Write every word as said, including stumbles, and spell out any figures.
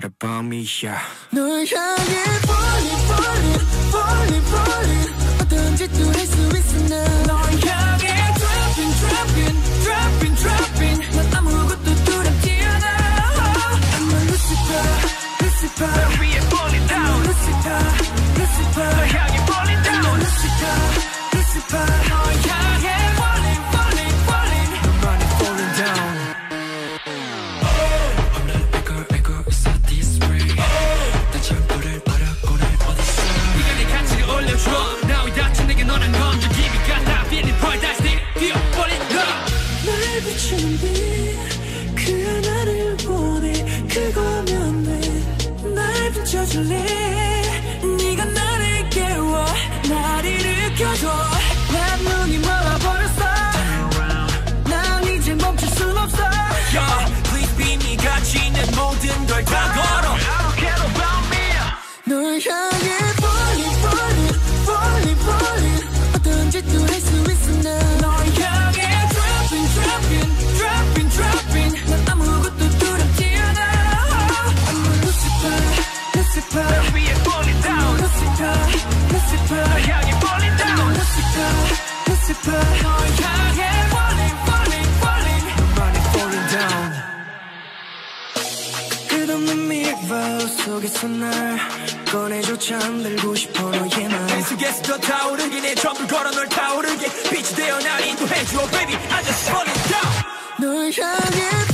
오늘 밤이야. 널 향해 falling falling falling falling 어떤 짓도 할 수 있어 난 널 향해 dropping dropping dropping dropping 난 아무것도 두렵지 않아. I'm a Lucifer Lucifer 널 위해 falling down Lucifer Lucifer 널 향해 falling down I'm a Lucifer Lucifer 널 향해 falling falling falling 너만이 falling down. 날 비추는 빛 그 하나를 원해 그거면 돼. 날 비춰줄래 네가 나를 깨워 날 일으켜줘. 난 눈이 멀어버렸어 난 이제 멈출 순 없어. Yeah, please be me 같이 있는 모든 걸 다 걸어. I don't care about me. 널 향해 falling falling falling falling 어떤 짓도 할 수 있어 난 널 향해 dropping dropping dropping dropping 난 아무것도 두렵지 않아. I'm a Lucifer Lucifer 널 위해 falling down Lucifer Lucifer 널 향해 falling I'm a down Lucifer Lucifer 널 향해 falling falling falling 너만이 falling down. 끝없는 mirror 속에서 날 꺼내줘 잠들고 싶어 너의 맘 계속해서 더 타오르게 내 전부 걸어 널 타오르게 빛이 되어 날 인도해줘 baby I just falling down. 널 향해